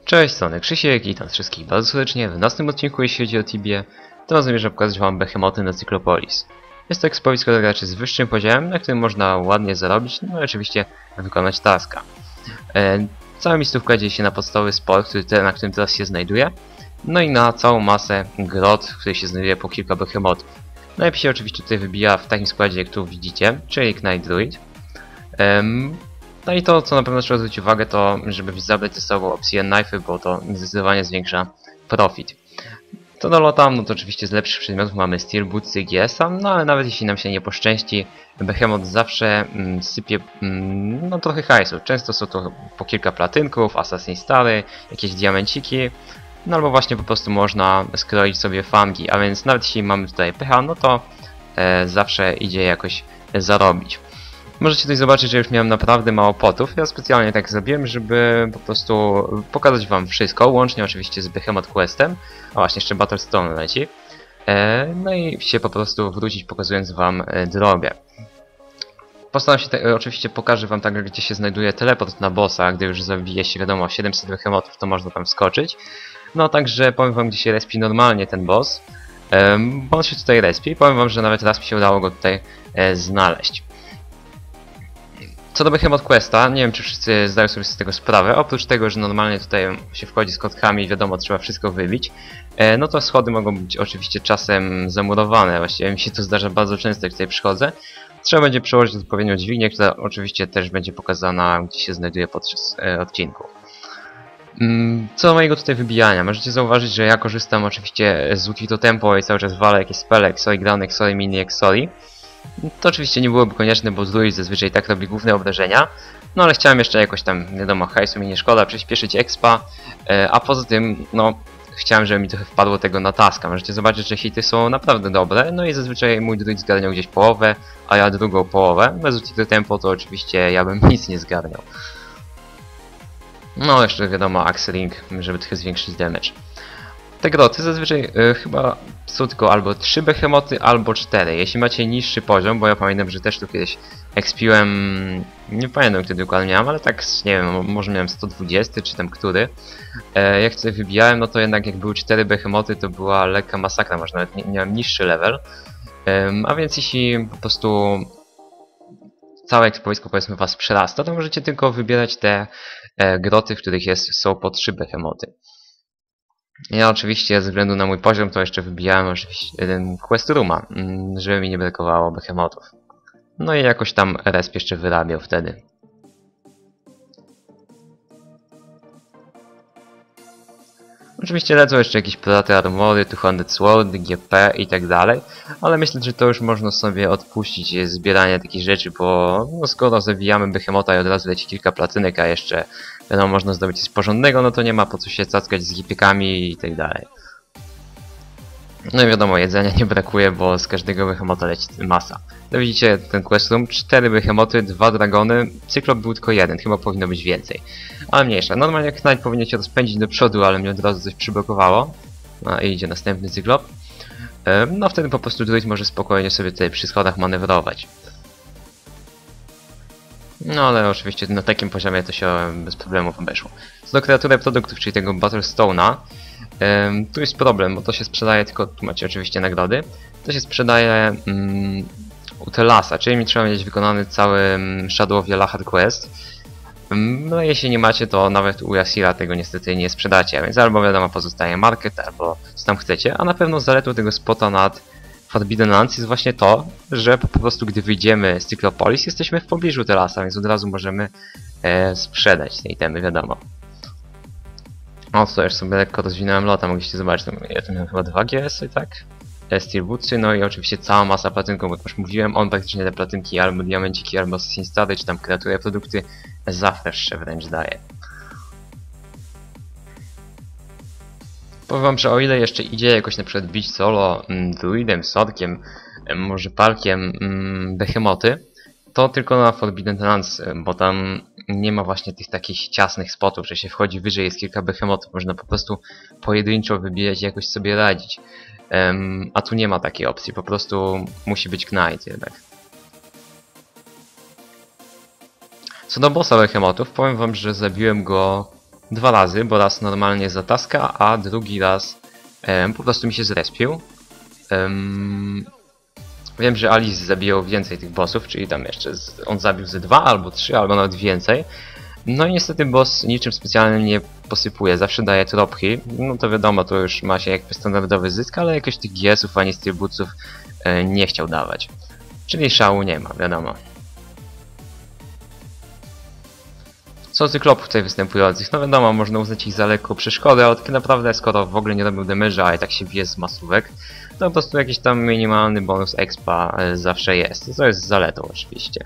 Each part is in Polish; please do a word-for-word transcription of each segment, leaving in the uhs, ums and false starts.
Cześć, strony Krzysiek i witam wszystkich bardzo serdecznie w następnym odcinku, jeśli chodzi o Tibię. Teraz zamierzam pokazać wam behemoty na Cyclopolis. Jest to ekspowisko dla graczy z wyższym poziomem, na którym można ładnie zarobić, no i oczywiście wykonać taska. E, cała miejscówka dzieje się na podstawowy sport, który te, na którym teraz się znajduje, no i na całą masę grot, w której się znajduje po kilka behemotów. Najlepiej się oczywiście tutaj wybija w takim składzie, jak tu widzicie, czyli Knight Druid. E, No i to, co na pewno trzeba zwrócić uwagę, to żeby zabrać ze sobą Obsidian Knife'y, bo to zdecydowanie zwiększa profit. To do lota, no to oczywiście z lepszych przedmiotów mamy Steel Bootsy, G S-a, no ale nawet jeśli nam się nie poszczęści, Behemoth zawsze mm, sypie mm, no trochę hajsu. Często są to po kilka platynków, Assassin Stary, jakieś diamenciki, no albo właśnie po prostu można skroić sobie fangi, a więc nawet jeśli mamy tutaj pecha, no to e, zawsze idzie jakoś zarobić. Możecie tutaj zobaczyć, że już miałem naprawdę mało potów. Ja specjalnie tak zrobiłem, żeby po prostu pokazać wam wszystko, łącznie oczywiście z Behemoth Questem. A właśnie, jeszcze Battlestone leci. E, no i się po prostu wrócić, pokazując wam e, drogę. Postaram się, te, oczywiście pokażę wam tak, gdzie się znajduje teleport na bossa, gdy już zabije się, wiadomo, siedemset Behemotów, to można tam wskoczyć. No także powiem wam, gdzie się respi normalnie ten boss. E, bo on się tutaj respi. Powiem wam, że nawet raz mi się udało go tutaj e, znaleźć. Co do Behemoth Questa, nie wiem, czy wszyscy zdają sobie z tego sprawę. Oprócz tego, że normalnie tutaj się wchodzi z kotkami i wiadomo, trzeba wszystko wybić, no to schody mogą być oczywiście czasem zamurowane. Właściwie mi się to zdarza bardzo często, jak tutaj przychodzę. Trzeba będzie przełożyć odpowiednią dźwignię, która oczywiście też będzie pokazana, gdzie się znajduje podczas odcinku. Co do mojego tutaj wybijania, możecie zauważyć, że ja korzystam oczywiście z Utito Tempo i cały czas walę jakieś spele, Exoli Ground, Exoli Mini, Exoli. To oczywiście nie byłoby konieczne, bo Druid zazwyczaj tak robi główne obrażenia. No ale chciałem jeszcze jakoś tam, wiadomo, hajsu mi nie szkoda, przyspieszyć expa. E, a poza tym, no, chciałem, żeby mi trochę wpadło tego na taska. Możecie zobaczyć, że hity są naprawdę dobre. No i zazwyczaj mój Druid zgarniał gdzieś połowę, a ja drugą połowę. Bez Utito Tempo to oczywiście ja bym nic nie zgarniał. No jeszcze wiadomo, Axe Ring, żeby trochę zwiększyć damage. Te groty zazwyczaj y, chyba są tylko albo trzy behemoty, albo cztery. Jeśli macie niższy poziom, bo ja pamiętam, że też tu kiedyś expiłem, nie pamiętam kiedy dokładnie miałem, ale tak, nie wiem, może miałem sto dwadzieścia, czy tam który. E, jak tutaj wybijałem, no to jednak jak były cztery behemoty, to była lekka masakra, może nawet nie, miałem niższy level. E, a więc jeśli po prostu całe ekspowisko, powiedzmy, was przerasta, to możecie tylko wybierać te e, groty, w których jest, są po trzy behemoty. Ja oczywiście ze względu na mój poziom to jeszcze wybijałem oczywiście jeden quest rooma, żeby mi nie brakowało behemotów. No i jakoś tam resp jeszcze wyrabiał wtedy. Oczywiście lecą jeszcze jakieś Predator Armory, dwieście Sword, G P i tak dalej, ale myślę, że to już można sobie odpuścić zbieranie takich rzeczy, bo no, skoro zabijamy behemota i od razu leci kilka platynek, a jeszcze no, można zdobyć coś porządnego, no to nie ma po co się cackać z hipiekami i tak dalej. No i wiadomo, jedzenia nie brakuje, bo z każdego behemota leci masa. No widzicie ten quest room, cztery behemoty, dwa dragony, Cyklop był tylko jeden, chyba powinno być więcej. Ale mniejsza, normalnie jak Knight powinien się rozpędzić do przodu, ale mnie od razu coś przyblokowało. No i idzie następny Cyklop. No wtedy po prostu Druid może spokojnie sobie tutaj przy schodach manewrować. No ale oczywiście na takim poziomie to się bez problemów obeszło. Co do kreatury produktów, czyli tego Battlestone'a, ym, tu jest problem, bo to się sprzedaje tylko, tu macie oczywiście nagrody, to się sprzedaje ym, u Telasa, czyli mi trzeba mieć wykonany cały Shadow of Yalahar Quest. Ym, no jeśli nie macie, to nawet u Yasira tego niestety nie sprzedacie, więc albo wiadomo pozostaje market, albo co tam chcecie, a na pewno zaletą tego spota nad Forbidden Lands jest właśnie to, że po prostu gdy wyjdziemy z Cyclopolis, jesteśmy w pobliżu Telasa, więc od razu możemy e, sprzedać te itemy, wiadomo. O, to już sobie lekko rozwinąłem lota, mogliście zobaczyć, ja tu miałem chyba dwa G S-y, tak? Steel Bootsy, no i oczywiście cała masa platynków, bo już mówiłem, on praktycznie te platynki albo diamenciki, albo Assassin Stary, czy tam kreatury produkty zawsze wręcz daje. Powiem wam, że o ile jeszcze idzie jakoś na przykład bić solo mm, druidem, sorkiem, może parkiem mm, behemoty, to tylko na Forbidden Lands, bo tam nie ma właśnie tych takich ciasnych spotów, że się wchodzi wyżej, jest kilka behemotów, można po prostu pojedynczo wybijać i jakoś sobie radzić. Um, a tu nie ma takiej opcji, po prostu musi być Knight jednak. Co do bossa behemotów, powiem wam, że zabiłem go dwa razy, bo raz normalnie za taska, a drugi raz em, po prostu mi się zrespił. Em, wiem, że Alice zabijał więcej tych bossów, czyli tam jeszcze z, on zabił ze dwa albo trzy, albo nawet więcej. No i niestety boss niczym specjalnym nie posypuje, zawsze daje tropki. No to wiadomo, to już ma się jakby standardowy zysk, ale jakoś tych G S-ów ani strybuców e, nie chciał dawać. Czyli szału nie ma, wiadomo. Co cyklopów tutaj występujących? No wiadomo, można uznać ich za lekką przeszkodę, ale tak naprawdę skoro w ogóle nie robił damage'a, a i tak się bije z masówek, to po prostu jakiś tam minimalny bonus expa e, zawsze jest. To jest zaletą oczywiście.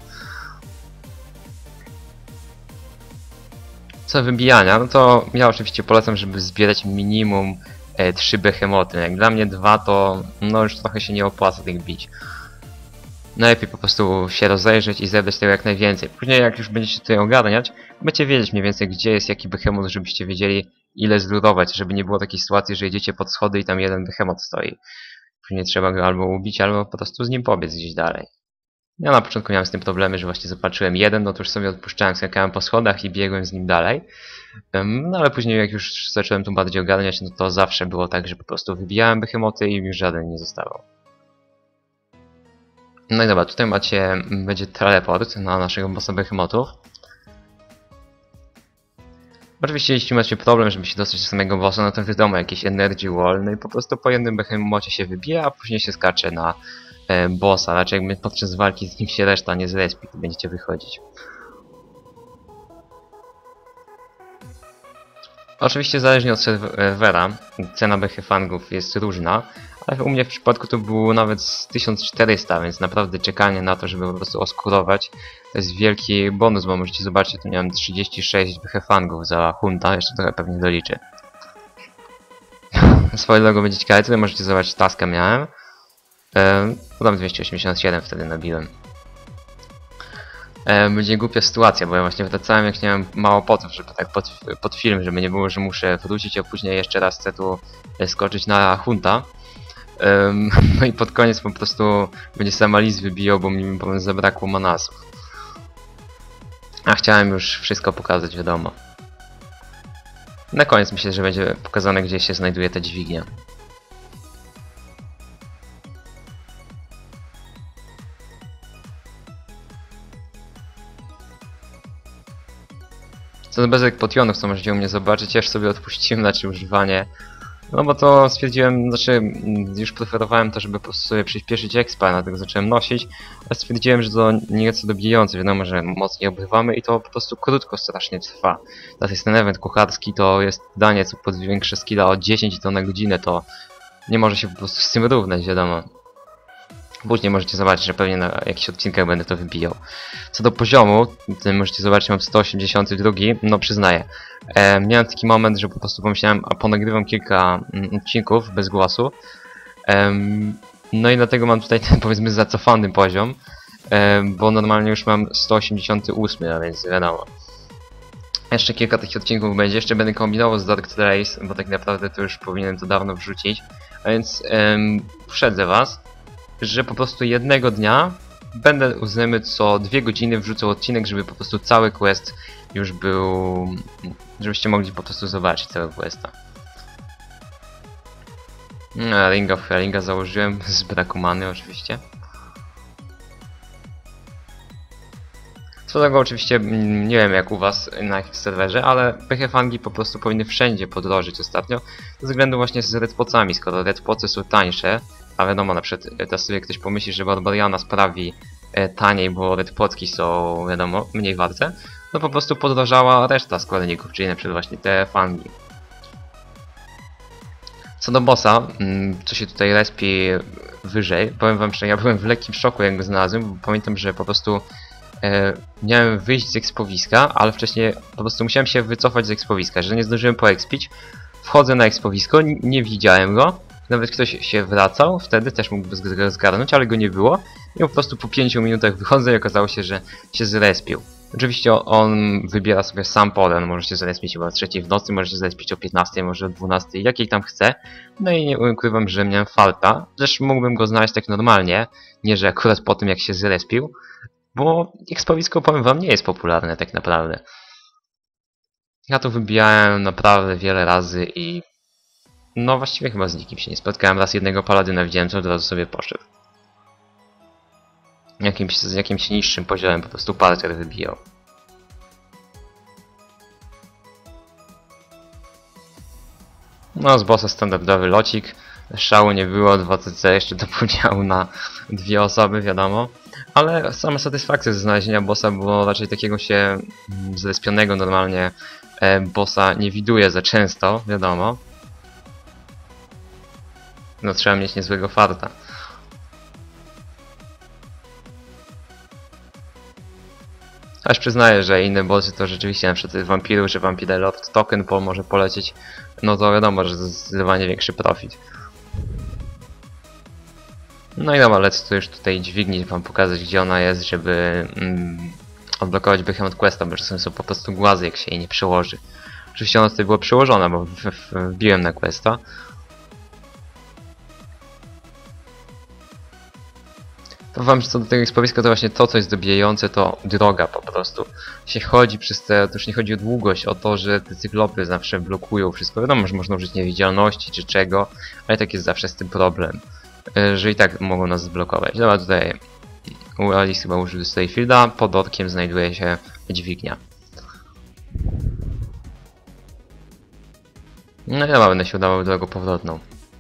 Co wybijania, no to ja oczywiście polecam, żeby zbierać minimum e, trzy behemoty. Jak dla mnie dwa to no już trochę się nie opłaca tych bić. Najlepiej po prostu się rozejrzeć i zebrać tego jak najwięcej. Później jak już będziecie tutaj ogarniać, będziecie wiedzieć mniej więcej gdzie jest jaki behemot, żebyście wiedzieli ile zludować, żeby nie było takiej sytuacji, że idziecie pod schody i tam jeden behemot stoi. Później trzeba go albo ubić, albo po prostu z nim pobiec gdzieś dalej. Ja na początku miałem z tym problemy, że właśnie zobaczyłem jeden, no to już sobie odpuszczałem, skakałem po schodach i biegłem z nim dalej. No ale później jak już zacząłem tu bardziej ogarniać, no to zawsze było tak, że po prostu wybijałem behemoty i już żaden nie zostawał. No i dobra, tutaj macie, będzie teleport na naszego bossa behemotów. Oczywiście jeśli macie problem, żeby się dostać do samego bossa, no to wiadomo, jakiś energy wall, no i po prostu po jednym behemocie się wybija, a później się skacze na e, bossa, raczej jakby podczas walki z nim się reszta nie zrespi, to będziecie wychodzić. Oczywiście zależnie od serwera, cena behefangów jest różna, ale u mnie w przypadku to było nawet tysiąc czterysta, więc naprawdę czekanie na to, żeby po prostu oskurować, to jest wielki bonus, bo możecie zobaczyć, tu miałem trzydzieści sześć behefangów za hunta, jeszcze trochę pewnie doliczę. Swoje logo będzie ciekawe, tutaj możecie zobaczyć, taskę miałem, ehm, tam dwieście osiemdziesiąt siedem wtedy nabiłem. Będzie głupia sytuacja, bo ja właśnie wracałem jak nie miałem mało potów, żeby tak pod, pod film, żeby nie było, że muszę wrócić, a później jeszcze raz chcę tu skoczyć na hunta. Um, no i pod koniec po prostu będzie sam Alice wybijał, bo mi powiem, zabrakło manasów. A chciałem już wszystko pokazać, wiadomo. Na koniec myślę, że będzie pokazane, gdzie się znajduje ta dźwignia. Co do bezek potionów, co możecie u mnie zobaczyć, ja już sobie odpuściłem na używanie. No bo to stwierdziłem, znaczy już preferowałem to, żeby po prostu sobie przyspieszyć expa, dlatego zacząłem nosić, ale stwierdziłem, że to nieco dobijające, wiadomo, że mocniej obrywamy i to po prostu krótko strasznie trwa. Teraz jest ten event kucharski, to jest danie, co podwiększy skilla o dziesięć i to na godzinę, to nie może się po prostu z tym równać, wiadomo. Później możecie zobaczyć, że pewnie na jakichś odcinkach będę to wybijał. Co do poziomu, tutaj możecie zobaczyć, mam sto osiemdziesiąt dwa, no przyznaję. E, miałem taki moment, że po prostu pomyślałem, a ponagrywam kilka mm, odcinków bez głosu. E, no i dlatego mam tutaj ten, powiedzmy, zacofany poziom, e, bo normalnie już mam sto osiemdziesiąt osiem, a więc wiadomo. Jeszcze kilka takich odcinków będzie, jeszcze będę kombinował z Dark Trace, bo tak naprawdę to już powinienem to dawno wrzucić. A więc e, uprzedzę was, że po prostu jednego dnia będę uznajmy co dwie godziny wrzucał odcinek, żeby po prostu cały quest już był, żebyście mogli po prostu zobaczyć całego questa. No, Ring of Hellinga założyłem z braku many oczywiście. Co do tego oczywiście nie wiem jak u was na jakim serwerze, ale behefangi po prostu powinny wszędzie podrożyć ostatnio ze względu właśnie z redpocami, skoro redpocy są tańsze, a wiadomo, na przykład teraz sobie ktoś pomyśli, że Barbariana sprawi e, taniej, bo redpocki są, wiadomo, mniej warte, no po prostu podrożała reszta składników, czyli na przykład właśnie te fangi. Co do bossa, mm, co się tutaj respi wyżej, powiem wam, że ja byłem w lekkim szoku jak go znalazłem, bo pamiętam, że po prostu e, miałem wyjść z ekspowiska, ale wcześniej po prostu musiałem się wycofać z ekspowiska, że nie zdążyłem poekspić. Wchodzę na ekspowisko, nie widziałem go. Nawet ktoś się wracał, wtedy też mógłby go zgarnąć, ale go nie było. I po prostu po pięciu minutach wychodzę i okazało się, że się zrespił. Oczywiście on wybiera sobie sam pole, on może się zrespić chyba o trzeciej w nocy, może się zrespić o piętnastej, może o dwunastej, jakiej tam chce. No i nie ukrywam, że miałem farta. Zresztą mógłbym go znaleźć tak normalnie, nie że akurat po tym jak się zrespił. Bo ekspowisko, powiem wam, nie jest popularne tak naprawdę. Ja to wybijałem naprawdę wiele razy i no właściwie chyba z nikim się nie spotkałem. Raz jednego paladyna widziałem, co od razu sobie poszedł. Jakimś, z jakimś niższym poziomem po prostu parter wybijał. No z bossa standardowy locik. Szału nie było, dwa C C jeszcze do podziału na dwie osoby, wiadomo. Ale sama satysfakcja ze znalezienia bossa, bo raczej takiego się zrespionego normalnie e, bossa nie widuje za często, wiadomo. No trzeba mieć niezłego farta. Aż przyznaję, że inne bossy to rzeczywiście na przykład Vampiru, że Vampire Lord Token Pole może polecieć, no to wiadomo, że zdecydowanie większy profit. No i dobra, lecę tu już tutaj dźwignię wam pokazać, gdzie ona jest, żeby mm, odblokować Behemoth Questa, bo czasem są po prostu głazy, jak się jej nie przełoży. Oczywiście ona tutaj była przełożona, bo wbiłem na Questa. Powiem wam, że co do tego ekspowiska, to właśnie to, co jest dobijające, to droga po prostu. Się chodzi przez te, to już nie chodzi o długość, o to, że te cyklopy zawsze blokują wszystko. Wiadomo, że można użyć niewidzialności czy czego, ale tak jest zawsze z tym problem, że i tak mogą nas zblokować. Dobra, tutaj Alice chyba użył Stayfielda, pod orkiem znajduje się dźwignia. No i dobra, będę się udawał drogą powrotną.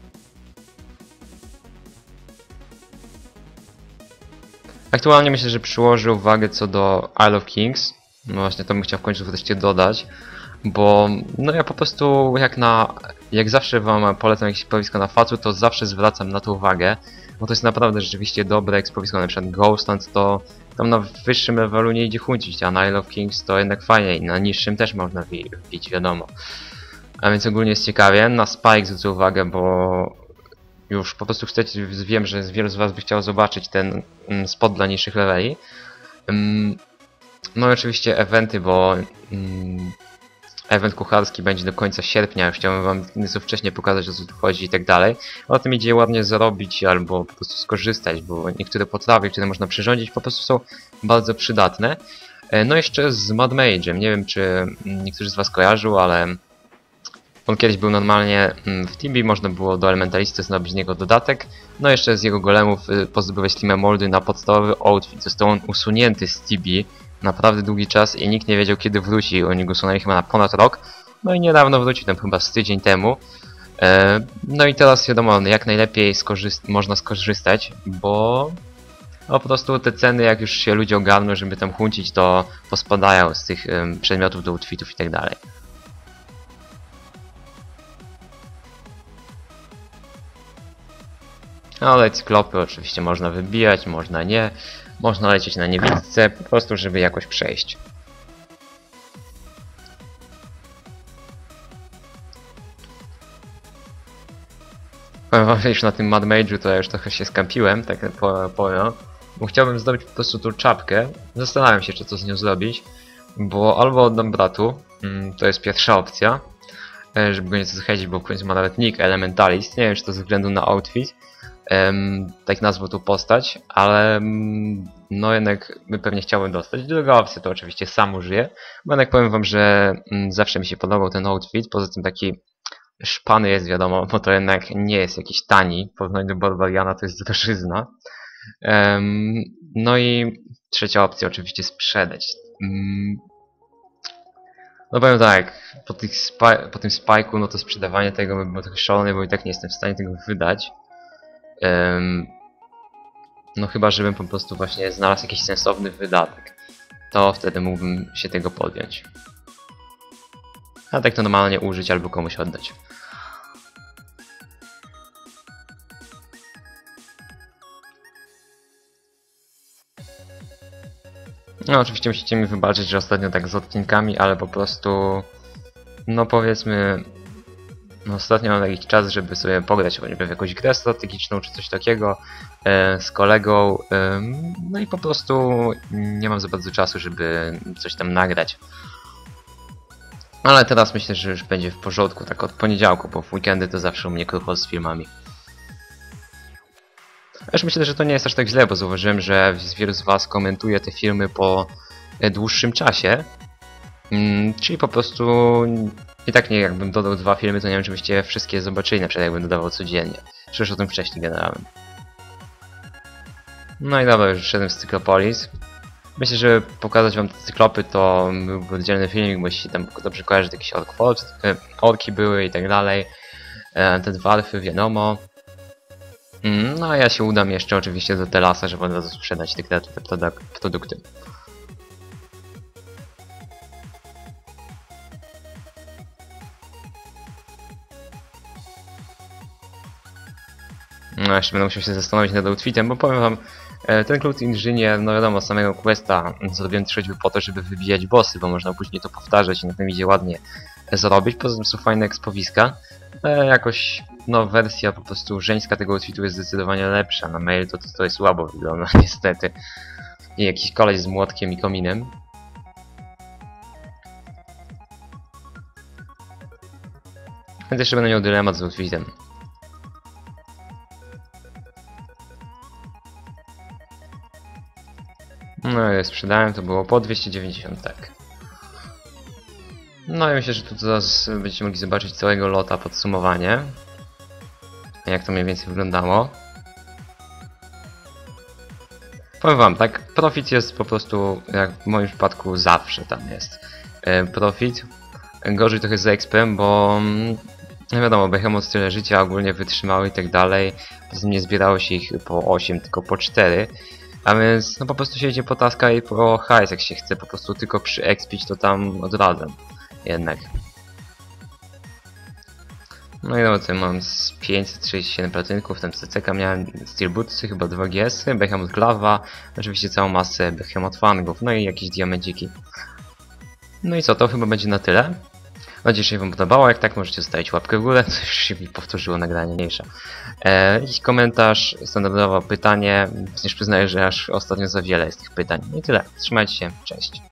Aktualnie myślę, że przyłożę uwagę co do Isle of Kings. No właśnie, to bym chciał w końcu wreszcie dodać. Bo no ja po prostu jak na jak zawsze wam polecam jakieś ekspowisko na facu, to zawsze zwracam na to uwagę. Bo to jest naprawdę rzeczywiście dobre ekspowisko, na przykład Ghostland to tam na wyższym levelu nie idzie chuncić, a na Isle of Kings to jednak fajnie i na niższym też można wbić, wiadomo. A więc ogólnie jest ciekawie. Na Spike zwrócę uwagę, bo już po prostu chcecie, wiem, że wielu z was by chciało zobaczyć ten mm, spot dla niższych leveli. Mm, no i oczywiście eventy, bo mm, event kucharski będzie do końca sierpnia, już chciałem wam nieco wcześniej pokazać, o co tu chodzi i tak dalej. O tym idzie ładnie zarobić albo po prostu skorzystać, bo niektóre potrawy, które można przyrządzić, po prostu są bardzo przydatne. No jeszcze z Mad Mage'em, nie wiem czy niektórzy z was kojarzą, ale on kiedyś był normalnie w Tibi, można było do Elementalisty zrobić z niego dodatek. No jeszcze z jego golemów pozdobywać Steam Moldy na podstawowy outfit. Został on usunięty z Tibi naprawdę długi czas i nikt nie wiedział kiedy wróci. Oni go usunęli chyba na ponad rok. No i niedawno wrócił, tam chyba z tydzień temu. No i teraz wiadomo, jak najlepiej skorzyst można skorzystać, bo no, po prostu te ceny, jak już się ludzie ogarną, żeby tam huncić, to pospadają z tych przedmiotów do outfitów i tak dalej. Ale cyklopy oczywiście można wybijać, można nie. Można lecieć na niewidce, po prostu żeby jakoś przejść. Powiem wam, że już na tym Mad Mage'u to ja już trochę się skampiłem, tak powiem. Bo chciałbym zdobyć po prostu tą czapkę. Zastanawiam się, czy co z nią zrobić. Bo albo oddam bratu, to jest pierwsza opcja, żeby go nieco zachęcić, bo w końcu ma nawet nick Elementalist. Nie wiem, czy to ze względu na outfit. Um, tak nazwę tu postać, ale um, no jednak by pewnie chciałbym dostać. Druga opcja to oczywiście sam użyję, bo jednak powiem wam, że um, zawsze mi się podobał ten outfit, poza tym taki szpany jest, wiadomo, bo to jednak nie jest jakiś tani, w porównaniu do Barbariana to jest drożyzna. Um, no i trzecia opcja oczywiście sprzedać. Um, no powiem tak, po, tych po tym spajku, no to sprzedawanie tego by było trochę szalone, bo i tak nie jestem w stanie tego wydać. Um, no chyba, żebym po prostu właśnie znalazł jakiś sensowny wydatek, to wtedy mógłbym się tego podjąć. A tak to normalnie użyć albo komuś oddać. No oczywiście musicie mi wybaczyć, że ostatnio tak z odcinkami, ale po prostu no powiedzmy no ostatnio mam jakiś czas, żeby sobie pograć choćby w jakąś grę strategiczną czy coś takiego e, z kolegą, e, no i po prostu nie mam za bardzo czasu, żeby coś tam nagrać. Ale teraz myślę, że już będzie w porządku, tak od poniedziałku, bo w weekendy to zawsze u mnie krucho z filmami. Też myślę, że to nie jest aż tak źle, bo zauważyłem, że wielu z was komentuje te filmy po dłuższym czasie. Mm, czyli po prostu i tak nie, jakbym dodał dwa filmy, to nie wiem, czy byście wszystkie zobaczyli, na przykład jakbym dodawał codziennie. Przecież o tym wcześniej gadałem. No i dobra, już szedłem z Cyclopolis. Myślę, że pokazać wam te cyklopy to byłby oddzielny filmik, bo jeśli tam dobrze kojarzy, to jakieś ork, e, orki były i tak dalej. E, te dwarfy, wiadomo. Mm, no a ja się udam jeszcze oczywiście do Telasa, żeby od razu sprzedać te, te, te produk produkty. No jeszcze będę musiał się zastanowić nad outfitem, bo powiem wam, e, ten Cloud Inżynier, no wiadomo, samego questa zrobiłem choćby po to, żeby wybijać bossy, bo można później to powtarzać i na tym idzie ładnie zrobić. Poza tym są fajne ekspowiska. E, jakoś, no wersja po prostu żeńska tego outfitu jest zdecydowanie lepsza. Na mail to to, to jest słabo wygląda niestety. I jakiś koleś z młotkiem i kominem. Więc jeszcze będę miał dylemat z outfitem. No i sprzedałem, to było po dwieście dziewięćdziesiąt, tak. No i myślę, że tu zaraz będziecie mogli zobaczyć całego lota podsumowanie. Jak to mniej więcej wyglądało. Powiem wam, tak, profit jest po prostu, jak w moim przypadku zawsze tam jest e, profit. Gorzej trochę z expem, bo no wiadomo, Behemoth tyle życia ogólnie wytrzymały i tak dalej. Poza tym nie zbierało się ich po osiem, tylko po cztery. A więc no po prostu się idzie po taska i po hajs, jak się chce po prostu tylko przyexpić, to tam odradzam jednak. No i no tutaj mam z pięćset trzydzieści siedem platynków, tam C C K miałem Steel Bootsy, chyba dwa G S y, Behemoth Glava, oczywiście całą masę Behemoth Fangów, no i jakieś diamenciki. No i co, to chyba będzie na tyle. Mam nadzieję, że się wam podobało, jak tak możecie zostawić łapkę w górę, coś się mi powtórzyło nagranie mniejsze. E, jakiś komentarz, standardowe pytanie, też przyznaję, że aż ostatnio za wiele jest tych pytań. No i tyle, trzymajcie się, cześć.